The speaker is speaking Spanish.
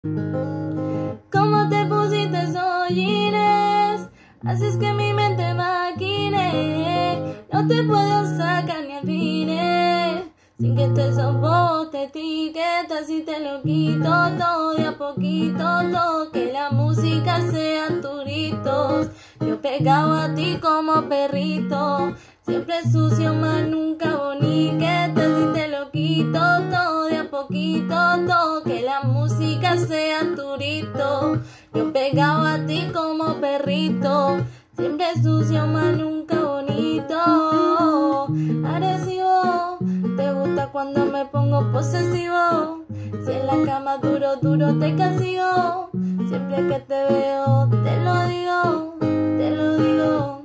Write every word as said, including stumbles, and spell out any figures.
¿Cómo te pusiste hollines? Haces que mi mente maquine. No te puedo sacar ni al fines, sin que te soporte etiquetas y te lo quito todo de a poquito, todo que la música sea turitos. Yo pegado a ti como perrito, siempre sucio más nunca boniquetas y te lo quito todo de a poquito, todo que la música sea turito. Yo pegado a ti como perrito, siempre sucio más nunca bonito. Agresivo, te gusta cuando me pongo posesivo. Si en la cama duro, duro te castigo. Siempre que te veo, te lo digo, te lo digo.